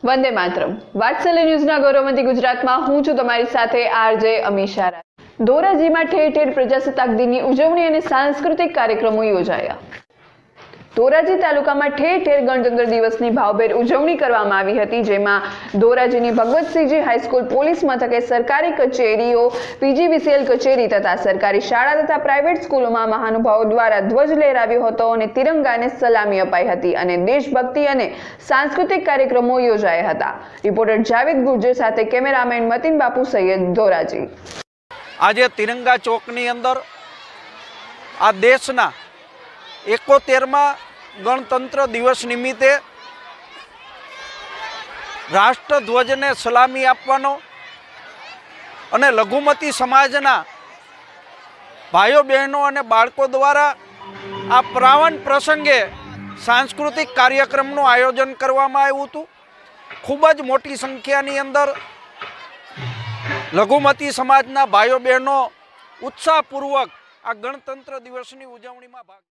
વંદે માતરમ। વાત્સલ્ય ન્યૂઝના ગૌરવવંતી ગુજરાતમાં હું છું તમારી સાથે આરજે અમીશા। ધોરાજીમાં ઠેર ઠેર પ્રજાસત્તાક દિનની ઉજવણી અને સાંસ્કૃતિક કાર્યક્રમો યોજાયા। ધોરાજી તાલુકામાં ઠેર ઠેર ગણતંત્ર દિવસની ભાવભેર ઉજવણી કરવામાં આવી હતી, જેમાં ધોરાજીની ભગવતસિંહજી હાઈસ્કૂલ, પોલીસ મથકે, સરકારી કચેરીઓ, પીજીવીસીએલ કચેરી તથા સરકારી શાળા તથા પ્રાઇવેટ સ્કૂલોમાં મહાનુભાવો દ્વારા ધ્વજ લહેરાવ્યો હતો અને તિરંગાને સલામી અપાઈ હતી અને દેશભક્તિ અને સાંસ્કૃતિક કાર્યક્રમો યોજાયા હતા। રિપોર્ટર જાવેદ ગુર્જર સાથે કેમેરામેન મતીન બાપુ સૈયદ, ધોરાજી। આજે તિરંગા ચોકની અંદર આ દેશના 71મા ગણતંત્ર દિવસ નિમિત્તે રાષ્ટ્રધ્વજને સલામી આપવાનો અને લઘુમતી સમાજના ભાઈઓ બહેનો અને બાળકો દ્વારા આ પાવન પ્રસંગે સાંસ્કૃતિક કાર્યક્રમનું આયોજન કરવામાં આવ્યું હતું। ખૂબ જ મોટી સંખ્યાની અંદર લઘુમતી સમાજના ભાઈઓ બહેનો ઉત્સાહપૂર્વક આ ગણતંત્ર દિવસની ઉજવણીમાં ભાગ